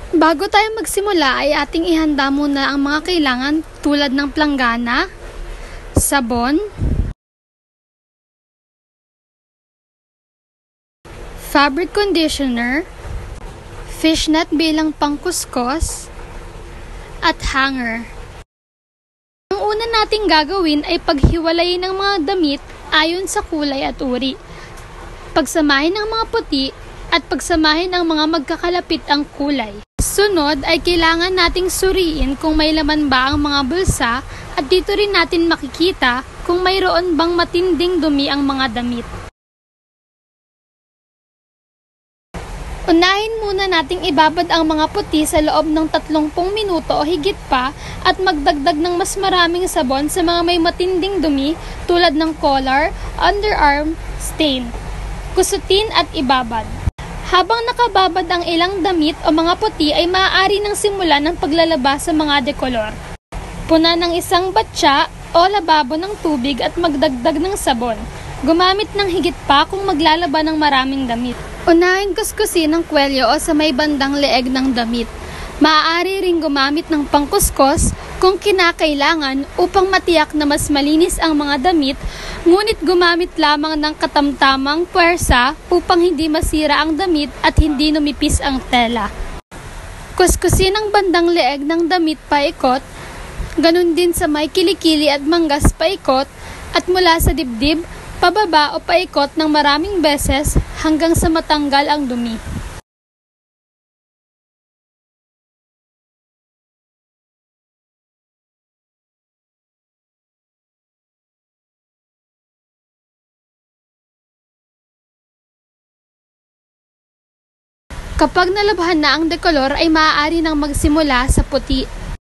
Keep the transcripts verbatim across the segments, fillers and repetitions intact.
Bago tayo magsimula ay ating ihanda muna ang mga kailangan tulad ng planggana, sabon, fabric conditioner, fishnet bilang pangkuskos, at hanger. Ang una nating gagawin ay paghiwalayin ng mga damit ayon sa kulay at uri. Pagsamahin ang mga puti at pagsamahin ang mga magkakalapit ang kulay. Sunod ay kailangan nating suriin kung may laman ba ang mga bulsa at dito rin natin makikita kung mayroon bang matinding dumi ang mga damit. Unahin muna nating ibabad ang mga puti sa loob ng tatlongpung minuto o higit pa at magdagdag ng mas maraming sabon sa mga may matinding dumi tulad ng collar, underarm, stain. Kusutin at ibabad. Habang nakababad ang ilang damit o mga puti ay maaari nang simulan ng paglalaba sa mga dekolor. Puna ng isang batya o lababo ng tubig at magdagdag ng sabon. Gumamit ng higit pa kung maglalaba ng maraming damit. Unahin kuskusin ang kwelyo o sa may bandang leeg ng damit. Maaari ring gumamit ng pangkuskos kung kinakailangan upang matiyak na mas malinis ang mga damit, ngunit gumamit lamang ng katamtamang puwersa upang hindi masira ang damit at hindi numipis ang tela. Kuskusin ang bandang leeg ng damit paikot, ganun din sa may kilikili at manggas paikot, at mula sa dibdib, pababa o paikot ng maraming beses hanggang sa matanggal ang dumi. Kapag nalabhan na ang dekolor ay maaari nang magsimula sa puti.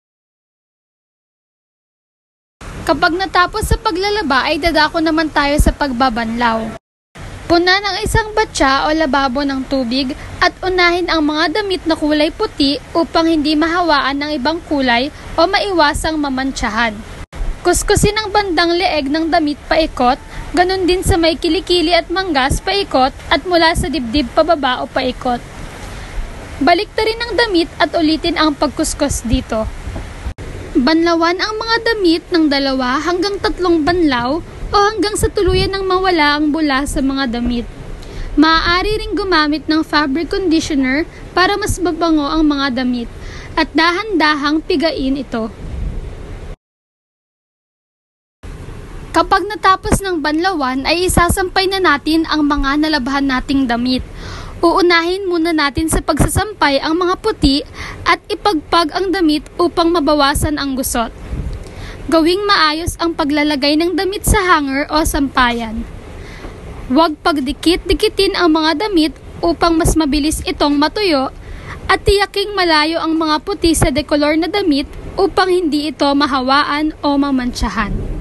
Kapag natapos sa paglalaba ay dadako naman tayo sa pagbabanlaw. Puna ng isang batya o lababo ng tubig at unahin ang mga damit na kulay puti upang hindi mahawaan ng ibang kulay o maiwasang mamantsahan. Kuskusin ang bandang leeg ng damit paikot, ganun din sa may kilikili at manggas paikot at mula sa dibdib pababa o paikot. Baliktarin ang damit at ulitin ang pagkuskus dito. Banlawan ang mga damit ng dalawa hanggang tatlong banlaw o hanggang sa tuluyan ng mawala ang bula sa mga damit. Maaari ring gumamit ng fabric conditioner para mas mabango ang mga damit at dahan-dahang pigain ito. Kapag natapos ng banlawan ay isasampay na natin ang mga nalabhan nating damit. Uunahin muna natin sa pagsasampay ang mga puti at ipagpag ang damit upang mabawasan ang gusot. Gawing maayos ang paglalagay ng damit sa hanger o sampayan. Huwag pagdikit-dikitin ang mga damit upang mas mabilis itong matuyo at tiyaking malayo ang mga puti sa dekolor na damit upang hindi ito mahawaan o mamantsahan.